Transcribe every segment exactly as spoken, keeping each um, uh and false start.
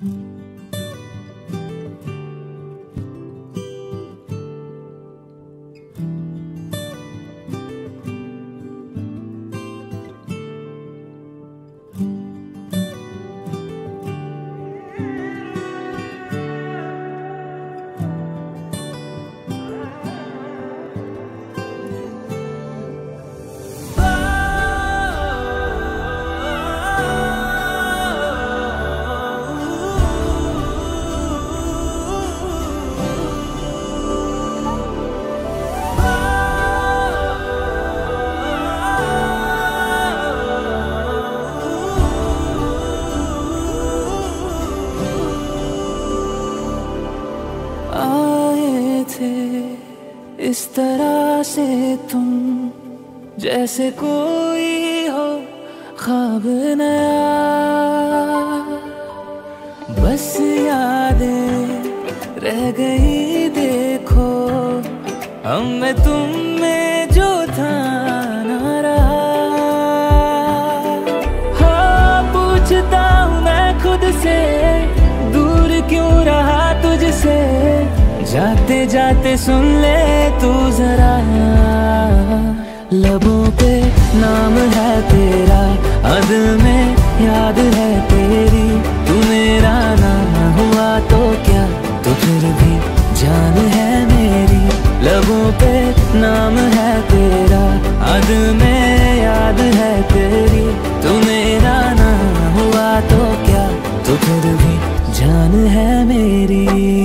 आए थे इस तरह से तुम, जैसे कोई हो ख्वाब नया। बस यादें रह गई देखो, हम में तुम में जो था ना रहा। हाँ पूछता हूँ मैं खुद से, दूर क्यों रहा तुझसे। जाते जाते सुन ले तू जरा, लबों पे नाम है तेरा, हद में याद है तेरी। तू मेरा ना हुआ तो क्या, तो फिर भी जान है मेरी। लबों पे नाम है तेरा, हद में याद है तेरी। तू मेरा ना हुआ तो क्या, तो फिर भी जान है मेरी।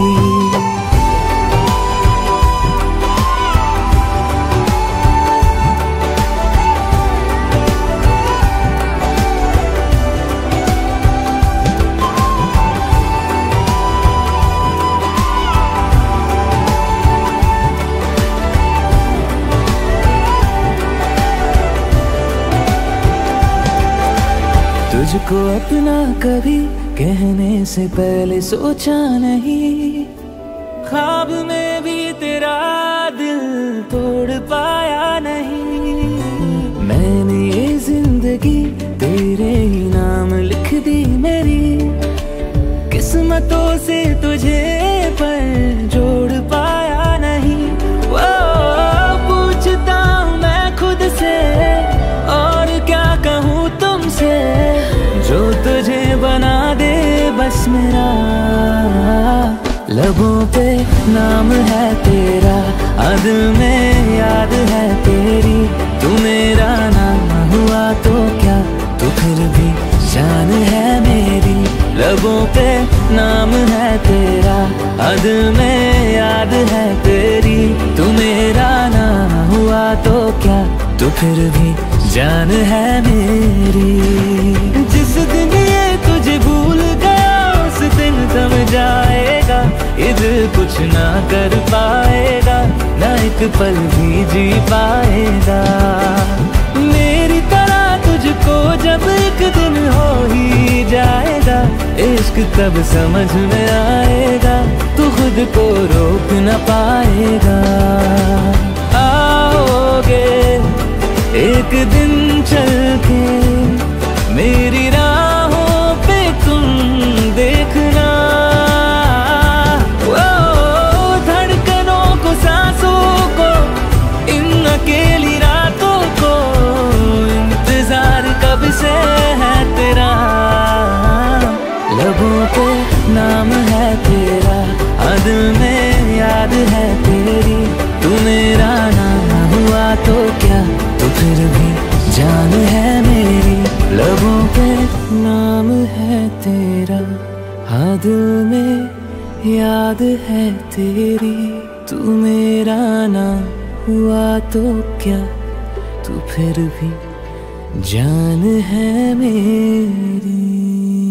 तुझको अपना कभी कहने से पहले सोचा नहीं, ख्वाब में भी तेरा दिल तोड़ पाया नहीं। मैंने ये जिंदगी तेरे ही नाम लिख दी मेरी, किस्मतों से तुझे पर जोड़ पाया नहीं। वो पूछता हूँ मैं खुद से, और क्या कहूँ तुमसे, जो तुझे बना दे बस मेरा। लबों पे नाम है तेरा, हद में याद है तेरी। तू मेरा नाम हुआ तो क्या, तो फिर भी जान है मेरी। लबों पे नाम है तेरा, हद में याद है तेरी। तू मेरा नाम हुआ तो क्या, तो फिर भी जान है मेरी। जिस दिन ये तुझे भूल गया, उस दिन थम जाएगा। इधर कुछ ना कर पाएगा, ना एक पल भी जी पाएगा। मेरी तरह तुझको जब एक दिन हो ही जाएगा, इश्क तब समझ में आएगा। तू खुद को रोक न पाएगा। आओगे एक दिन चल के मेरी राहों पे तुम देखना। वो धड़कनों को, सांसों को, इन अकेली रातों को, इंतजार कब से है तेरा। लबों पे नाम है तेरा, हद में याद है तेरी। तू मेरा नाम हुआ तो क्या, तो फिर भी जान है मेरी। लबों पे नाम है तेरा, हाँ दिल में याद है तेरी। तू मेरा नाम हुआ तो क्या, तो फिर भी जान है मेरी।